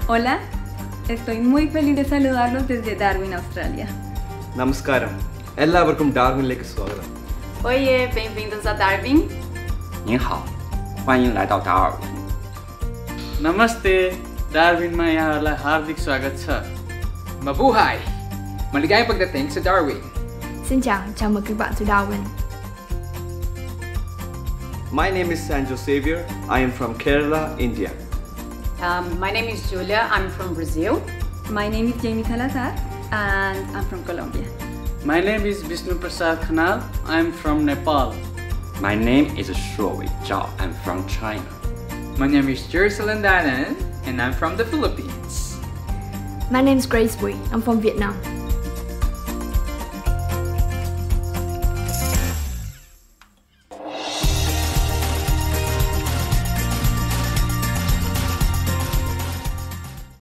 Hola, estoy muy feliz de saludarlos desde Darwin, Australia. Namaskaram. എല്ലാവർക്കും ഡാർവിനിലേക്ക് സ്വാഗതം. Oye, bem-vindos a Darwin. 您好，欢迎来到达尔文。 नमस्ते, Darwinमा यहाँहरूलाई हार्दिक स्वागत छ। Mabuhay! Maligayang pagdating sa Darwin. Xin chào, chào mừng các bạn tới Darwin. My name is Sanjo Xavier. I am from Kerala, India. My name is Julia. I'm from Brazil. My name is Jamie Salazar and I'm from Colombia. My name is Vishnu Prasad Khanal. I'm from Nepal. My name is Shuowei Zhao. I'm from China. My name is Jerusalem Danan and I'm from the Philippines. My name is Grace Wee. I'm from Vietnam.